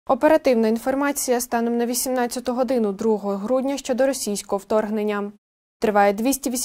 Оперативна інформація станом на 18 годину 2 грудня щодо російського вторгнення. Триває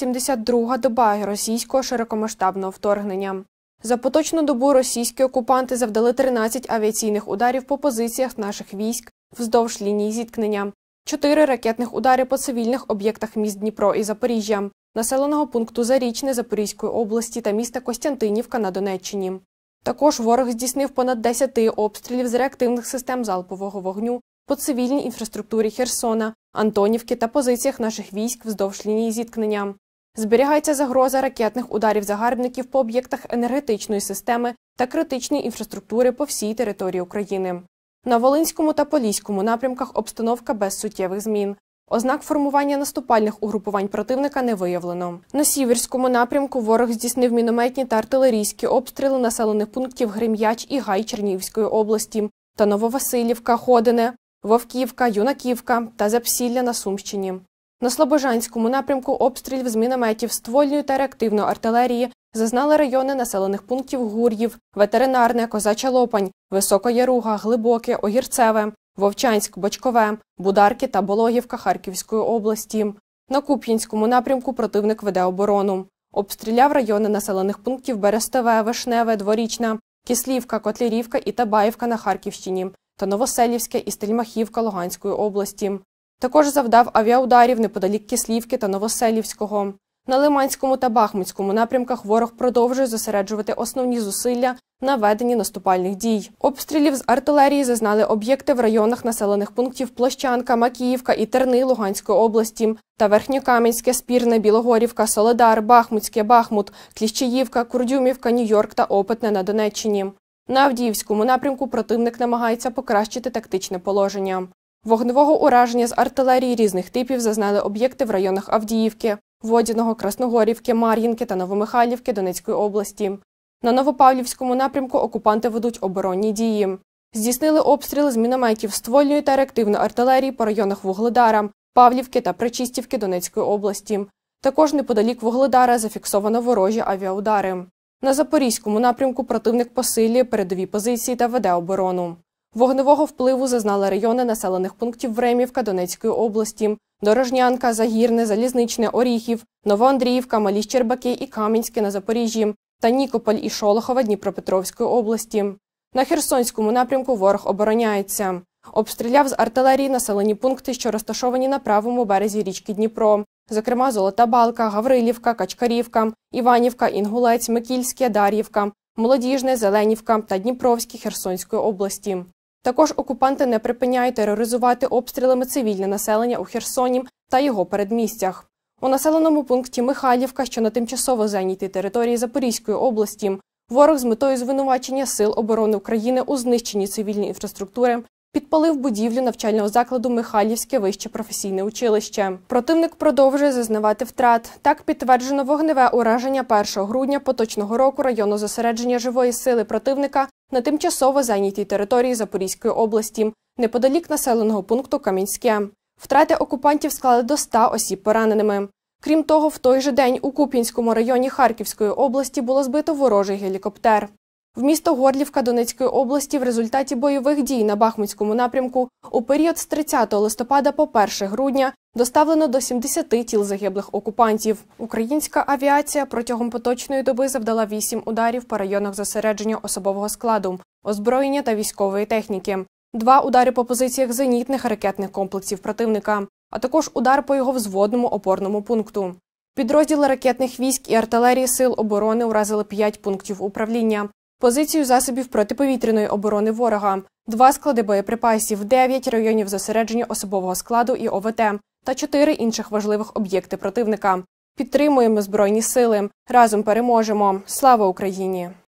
282-га доба російського широкомасштабного вторгнення. За поточну добу російські окупанти завдали 13 авіаційних ударів по позиціях наших військ вздовж лінії зіткнення, 4 ракетних удари по цивільних об'єктах міст Дніпро і Запоріжжя, населеного пункту Зарічне Запорізької області та міста Костянтинівка на Донеччині. Також ворог здійснив понад 10 обстрілів з реактивних систем залпового вогню по цивільній інфраструктурі Херсона, Антонівки та позиціях наших військ вздовж лінії зіткнення. Зберігається загроза ракетних ударів загарбників по об'єктах енергетичної системи та критичної інфраструктури по всій території України. На Волинському та Поліському напрямках обстановка без суттєвих змін. Ознак формування наступальних угрупувань противника не виявлено. На Сіверському напрямку ворог здійснив мінометні та артилерійські обстріли населених пунктів Грем'яч і Гай Чернігівської області та Нововасилівка, Ходине, Вовківка, Юнаківка та Запсілля на Сумщині. На Слобожанському напрямку обстрілів з мінометів, ствольної та реактивної артилерії зазнали райони населених пунктів Гур'їв, Ветеринарне, Козача Лопань, Висока Яруга, Глибоке, Огірцеве, Вовчанськ, Бочкове, Бударки та Болохівка Харківської області. На Куп'янському напрямку противник веде оборону. Обстріляв райони населених пунктів Берестове, Вишневе, Дворічна, Кислівка, Котлярівка і Табаївка на Харківщині та Новоселівське і Стельмахівка Луганської області. Також завдав авіаударів неподалік Кислівки та Новоселівського. На Лиманському та Бахмутському напрямках ворог продовжує зосереджувати основні зусилля на веденні наступальних дій. Обстрілів з артилерії зазнали об'єкти в районах населених пунктів Площанка, Макіївка і Терни Луганської області та Верхньокам'янське, Спірне, Білогорівка, Соледар, Бахмутське, Бахмут, Кліщеївка, Курдюмівка, Нью-Йорк та Опитне на Донеччині. На Авдіївському напрямку противник намагається покращити тактичне положення. Вогневого ураження з артилерії різних типів зазнали об'єкти в районах Авдіївки, Водяного, Красногорівки, Мар'їнки та Новомихайлівки Донецької області. На Новопавлівському напрямку окупанти ведуть оборонні дії. Здійснили обстріли з мінометів, ствольної та реактивної артилерії по районах Вугледара, Павлівки та Пречистівки Донецької області. Також неподалік Вугледара зафіксовано ворожі авіаудари. На Запорізькому напрямку противник посилює передові позиції та веде оборону. Вогневого впливу зазнали райони населених пунктів Времівка Донецької області, Дорожнянка, Загірне, Залізничне, Оріхів, Новоандріївка, Малі Щербаки і Кам'янське на Запоріжжі та Нікополь і Шолохове Дніпропетровської області. На Херсонському напрямку ворог обороняється. Обстріляв з артилерії населені пункти, що розташовані на правому березі річки Дніпро, зокрема Золота Балка, Гаврилівка, Качкарівка, Іванівка, Інгулець, Микільське, Дар'ївка, Молодіжне, Зеленівка та Дніпровське Херсонської області. Також окупанти не припиняють тероризувати обстрілами цивільне населення у Херсоні та його передмістях. У населеному пункті Михайлівка, що на тимчасово зайнятій території Запорізької області, ворог з метою звинувачення Сил оборони України у знищенні цивільної інфраструктури підпалив будівлю навчального закладу Михайлівське вище професійне училище. Противник продовжує зазнавати втрат. Так підтверджено вогневе ураження 1 грудня поточного року району зосередження живої сили противника на тимчасово зайнятій території Запорізької області, неподалік населеного пункту Кам'янське. Втрати окупантів склали до 100 осіб пораненими. Крім того, в той же день у Куп'янському районі Харківської області було збито ворожий гелікоптер. В місто Горлівка Донецької області в результаті бойових дій на Бахмутському напрямку у період з 30 листопада по 1 грудня доставлено до 70 тіл загиблих окупантів. Українська авіація протягом поточної доби завдала 8 ударів по районах зосередження особового складу, озброєння та військової техніки, 2 удари по позиціях зенітних ракетних комплексів противника, а також удар по його взводному опорному пункту. Підрозділи ракетних військ і артилерії Сил оборони уразили 5 пунктів управління, позицію засобів протиповітряної оборони ворога, 2 склади боєприпасів, 9 районів зосередження особового складу і ОВТ та 4 інших важливих об'єкти противника. Підтримуємо Збройні сили. Разом переможемо. Слава Україні!